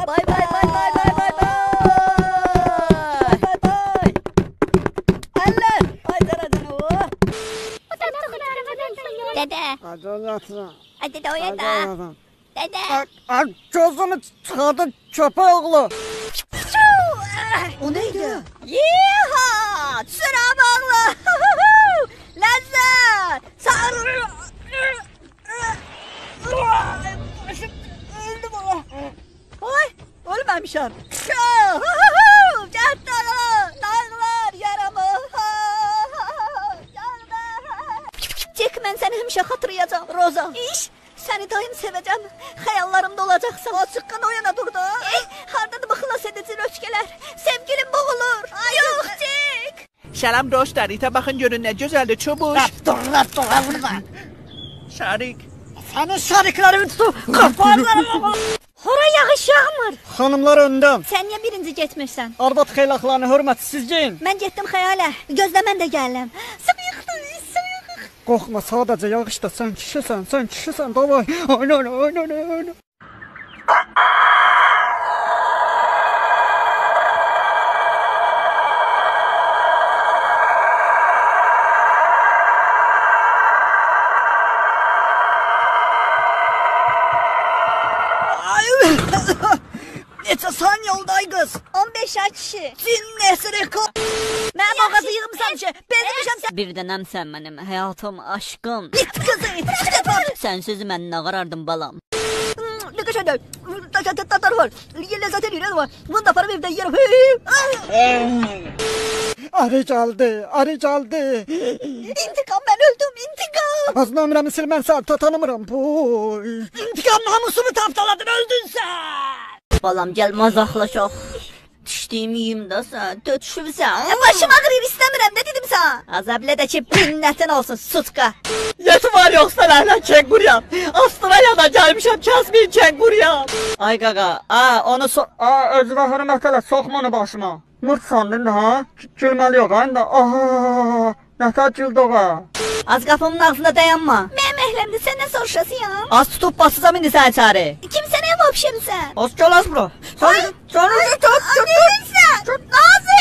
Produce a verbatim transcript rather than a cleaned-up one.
Bay bay bay bay bay bay bay. Bay bay. Allah. Ay zaradın o. Dede. Hadi yatma. Ay dede uyan Hadi da. yatma. Dede. Ay gözümü çıkardı köpek oğlu. O neydi? Yeeha! Sıra bağlı. Lezzet. Sar. Öldüm o. Ay ölmemişim. Cahtalı. Dağlar yaramı. Cek ben seni hemşe hatırlayacağım Roza. İş. Seni daim seveceğim. Hayallerimde olacaksın. Açıkkan o yana durdu. Eh, hardan mıhlas edici röşkeler. Sevgilim boğulur. Yok Cek. Selam dostlar, ite bakın görün ne güzeldi çubuş. Dur lan dur lan burada. Şarik. Senin şariklarını tutu. Kafanlarına. Hora yağış yağmır. Hanımlar önden. Sen niye birinci getmirsən? Arvad xeylaqlarını hörmətsiz deyin. Mən getdim xəyalə. Gözlə mən də gələm. Sıvıyıqdır, sıvıyıq. Qorxma, sadəcə yağışda sən kişisən, sən kişisən, davay. Aynen, aynen, aynen. Neçə saniyə oldu ay qız? on beş ay kişi. Cin nesiri ko. Mən Boğazı yığımsan ki. Bezmişəm sən. Bir dənəmsən mənim həyatım, aşkım. It kızı it. Sənsiz mən nə qarardım balam. Ne kadar da. Taşa tatar var. Yine zaten yine var. Bunu da para evden yerim. Arı geldi, arı geldi. İntikam ben öldüm intikam. Az nömrəmi silmənsə ta tanımıram. Boy. İntikam namusumu taptaladın öldün sen. Balam gəl mazaqlaşaq. Düşdüyümü yiyim də sən, tötüşürsən. Başım ağrıyır istəmirəm də dedim sana. Azablə də ki minnətin olsun sutka. Yeti var yoksa hala kenguruyam. Avustralya'dan gelmişim kesmeyin kenguruyam. Ay qaqa, a onu so... A özünə hörmət elə, soxma onu başıma. Mırt sandın ha? Gülməli yox, ayında. Aha, nətər güldü oğa. Az qapımın ağzında dayanma. Mənim əhləmdə sən nə soruşasın ya? Az tutup basacağım indi sen içeri. Kim sənə vəbşəmsən? Az gel az bura. Sen, sen, Anneysən. Nazım.